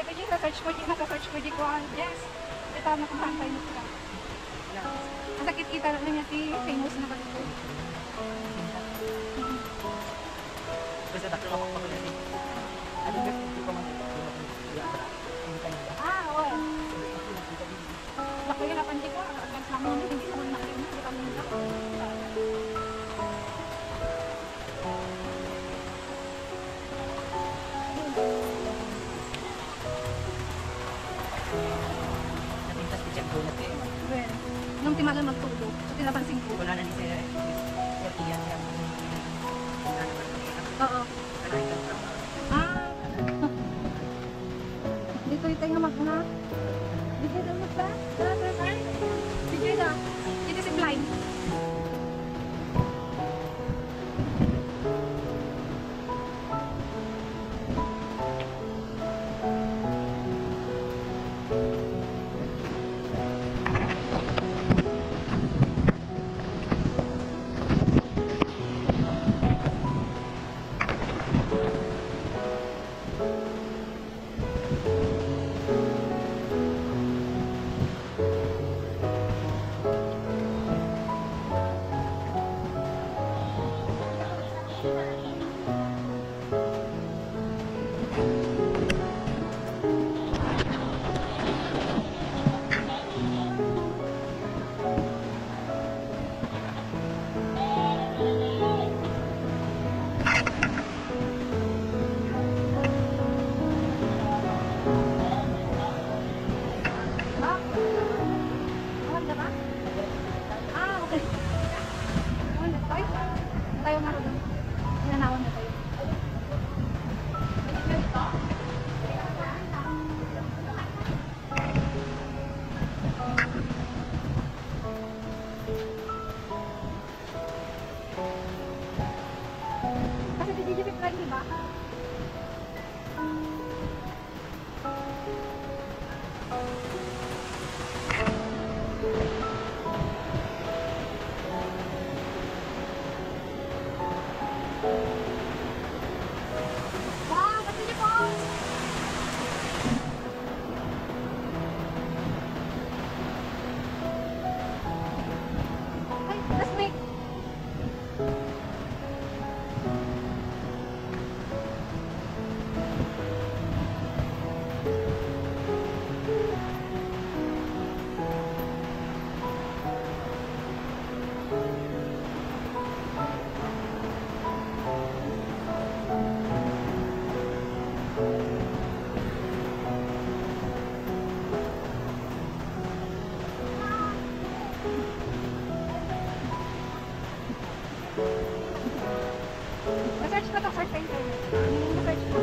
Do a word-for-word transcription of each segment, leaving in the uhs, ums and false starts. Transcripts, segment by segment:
Ito yung sa-search ko, yung nasa-search ko, di ko, yes. Ito, nakapantay mo sila. Ang sakit kita na niya, si famous na ganito. Kasi takot ako pa kasi. Ano ba hindi ko man Ah, oo. Laki yung napansin ko, ang sama mo, hindi naman nakinig, hindi kami nila. natintas di siya bunot eh. Well, nung timalan magtulog, so tinapansin ko. Wala na ni Sir Sir Ian siya. Wala naman kami. Oo. Kanaitan ka. Ah! Dito yung tayo magna. Dito yung magna. Tara, tara, tara. Dito na. Dito si Blind. Tayo nga rin. Inanawan na tayo. Kasi di di di lagi ba? Wow, what's in your phone? Ay, let's make. Na-search ko ito for internet. Na-search ko.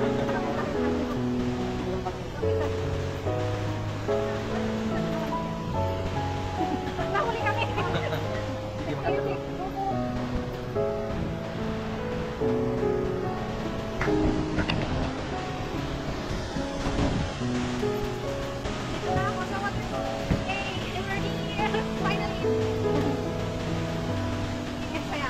Nahuli kami. Hindi makatulog. Dito na ako sa waterfall. Yay! I'm already here. Finally. Yes, saya.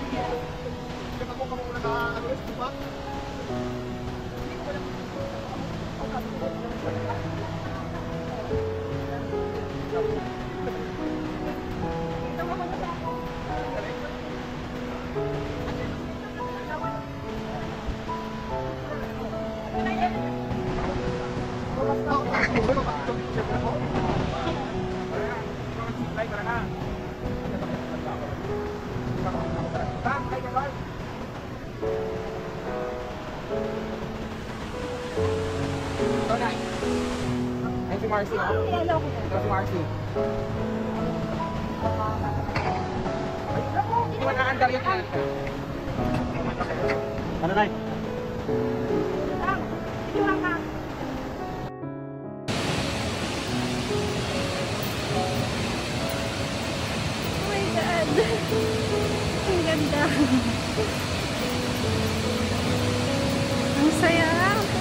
Si Marcy, oh. Kilala ko na. Ito si Marcy. Hindi mo naandar yun. Ano na? Lang, itulang ka. Oh my God. Ang ganda. Ang saya.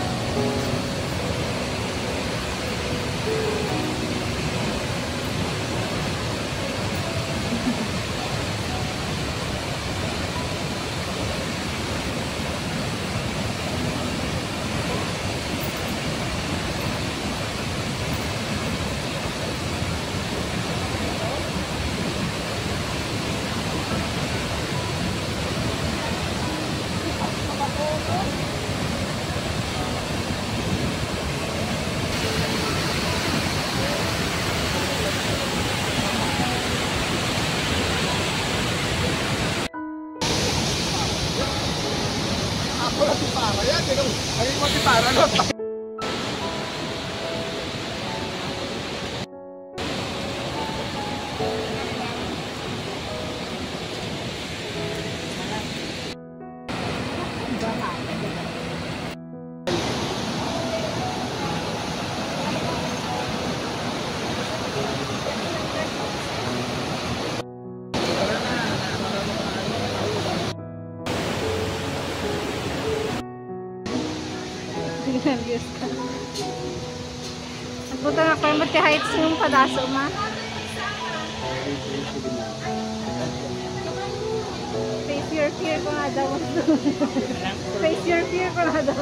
Nervyos ka. Nagpunta na kayo Mati Heights yung padaso ma. Face your fear ko nga daw. Face your fear ko nga daw.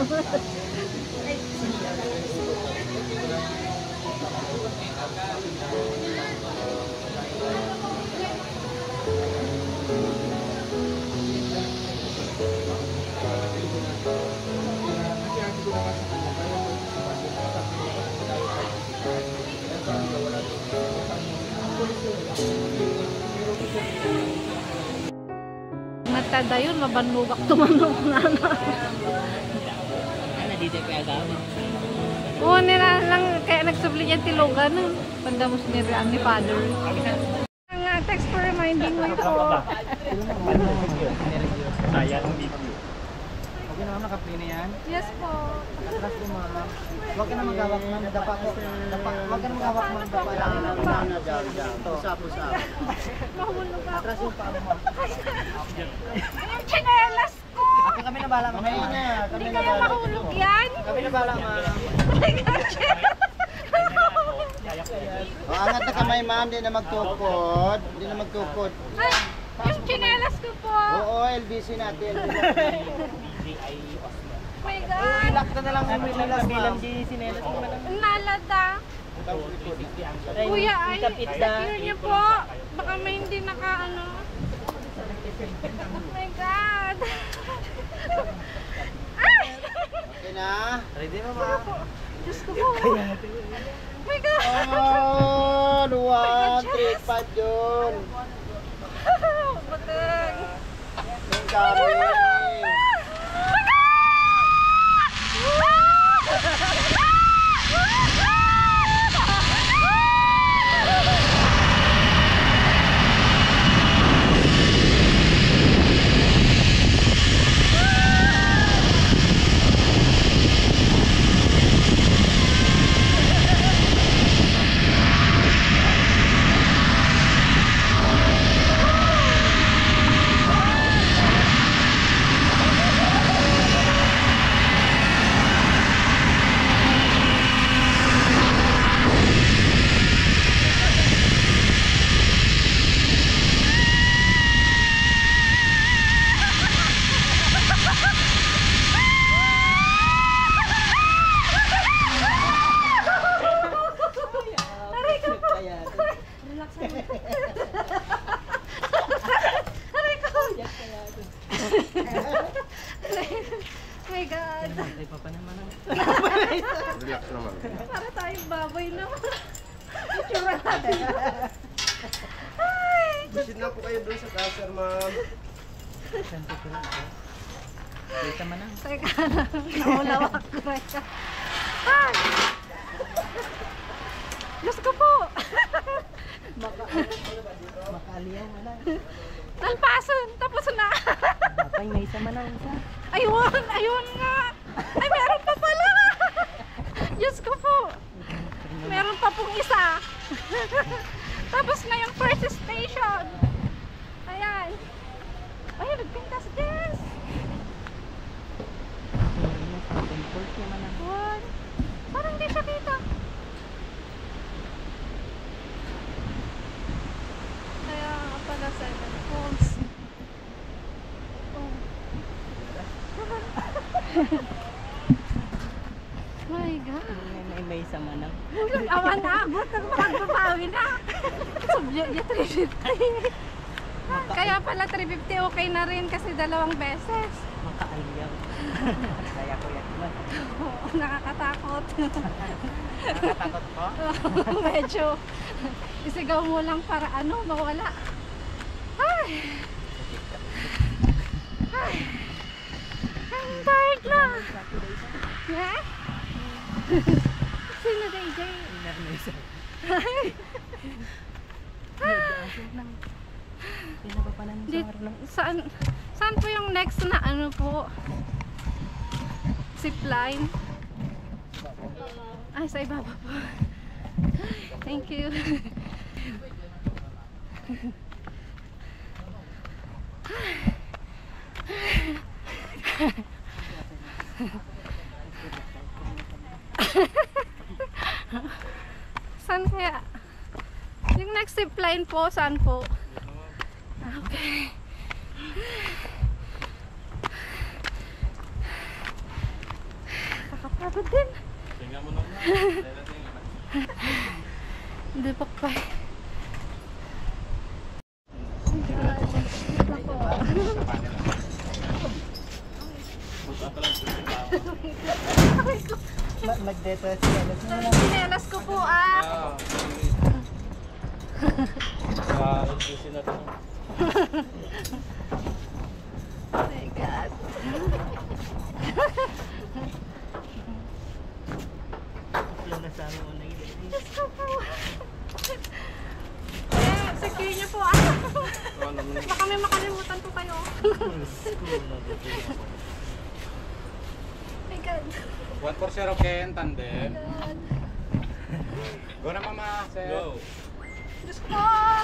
Matada yun, mabanlugak tumanong na na. Ano dito kaya gawin? Oo, nila lang, kaya nagsubli yan tilogan. Pandamos ni Rian ni Father. Ang uh, text for reminding mo po. Sayang video. Okay naman, naka-play na yan. Yes po. Atras mo mga. Huwag ka na magawak man. Dapa ko. Dapa. Huwag ka na magawak man. Dapa lang. Pusa-pusa. Mahulog ako. Atras yung paa mo. Yung chinelas ko! Okay, kami na bala. Kami na. Kami Hindi na kaya bala. mahulog yan? Kami na bala, ma'am. Oh my gosh! O, angat na kamay ma'am, di na magtukod. Di na magtukod. Ay, yung chinelas ko po. Oo, L B C natin. Oh my God! Lock na lang yung nilas, ma'am. Di sinelas mo na lang. Nalada. Kuya, ay, secure niyo po. Baka may hindi naka ano. Oh my God! Ay! Okay na? Ready mo, ma'am? Diyos ko po. Oh my God! Oh, luwan, trip pa dyan. Batang! Ang sabi. Oh my God. Ay, papa naman. Relax naman. Para tayong baboy naman. Itsura natin. Ay! Visit na po kayo doon sa cashier, ma'am. Dito man ang. Teka lang. Naulawak ko rin. Ay! Diyos ko po! Makaaliyaw wala. Talpason! Tapos na! Dapat may isa man ang isa. Ayun! Ayun nga! Ay, meron pa pala! Diyos ko po! Meron pa pong isa! Tapos na yung first station! Ayan! Ay, nagpintas Jess! One. Parang hindi siya kita. Kaya nga pala seven phones. Oh. My God. May may isa man ang. Awa na, abot ang magbabawi na. Subject niya three fifty. Kaya pala three fifty okay na rin kasi dalawang beses. Makaaliyaw. Kaya ko yan. Oo, nakakatakot. Nakatakot po? Medyo isigaw mo lang para ano, mawala. Ay! Ay! I'm tired na! Yeah? Sino D J? May isa. Ay! Sino ba pala ng Di- sumar lang? Saan, saan po yung next na ano po? Zipline? Ay, sa ibaba po. Thank you. Saan kaya? Yung next zipline po, saan po? Ah, okay. Kakapagod din. Tingnan mo naman. Hindi pa pa. Mag-detress sila. Sinelas ko po ah. Ah, introduce natin. Oh my God. Yung nasama ko na yun. Diyos ko po. Eh, secure niyo po ah. Baka may makalimutan po kayo. My God. one four zero Ken, tandem. God. Go na mama, sir. Go. Diyos ko.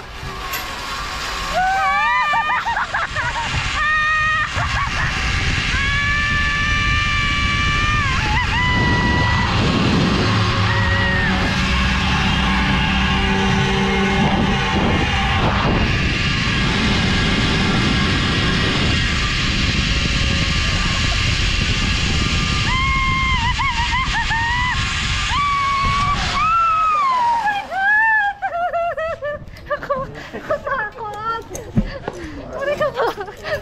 Ako, ako takot. Uri ka ba?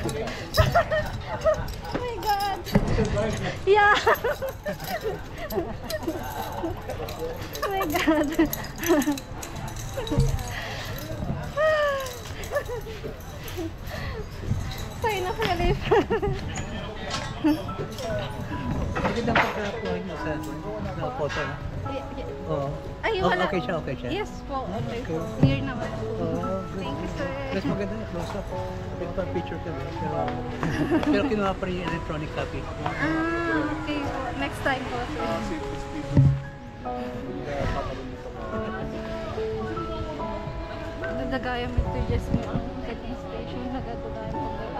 Oh my God. Yeah. Oh my God. Sign of relief. Magandang pagka-upload mo sa sa photo na. Y- y- Oo. Ay, Oh, wala. okay siya, okay siya. Yes po. Okay po. Okay. Clear naman. Oh, good. Thank you, sir. Mas maganda, close up. With pa picture ka ba? Pero, pero kinuha pa rin yung electronic copy. Ah, okay po. Next time po, sir. Nadagaya mo ito just mo ang kading station. Nagadagaya mo ito.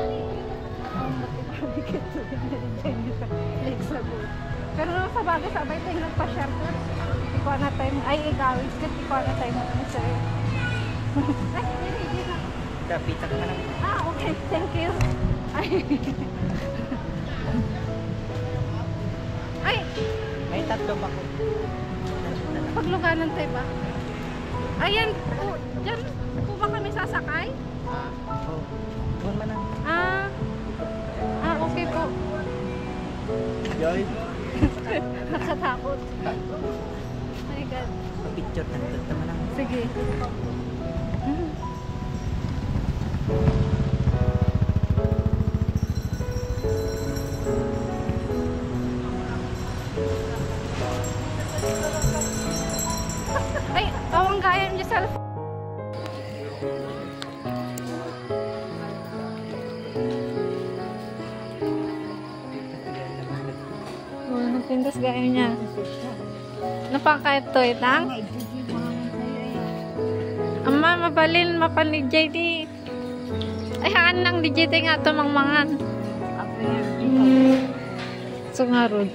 Pero sa bagay sabay tayo nagpa-share ko. Ikaw na tayo, ay igawin ka, ikaw na tayo mo sir. Ay, hindi, hindi na. Kapitan ka lang. Ah, okay, thank you. Ay. Ay, May tatlo ba ko? pagluganan tayo ba? Ayan, po, dyan po ba kami sasakay? Oo. Doon man ang. Ah, Joy. Nakatakot. Oh my God. Picture na ito naman lang. Sige. Hmm. Ay, awang gaya niya sa Oh, nagpintas gaya niya. Napakait to itang? Ama, mabalin, mapal ni J D. Ay, haan lang ni J D nga ito, mangmangan. So nga, Rod.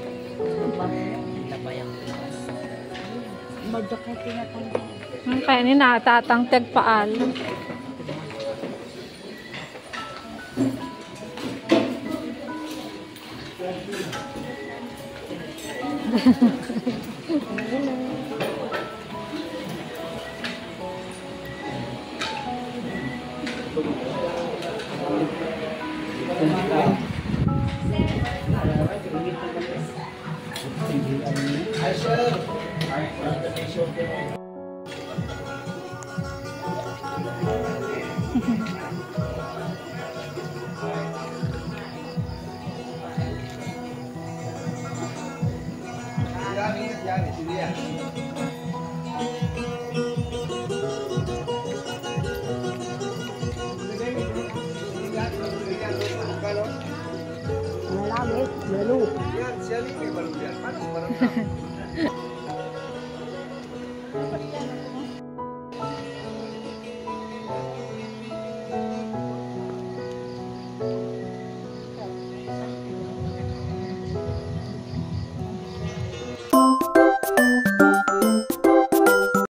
Ang kaya ni natatang tagpaal. Lalaki, lalo. Yan, siya rin may balong yan. Paano?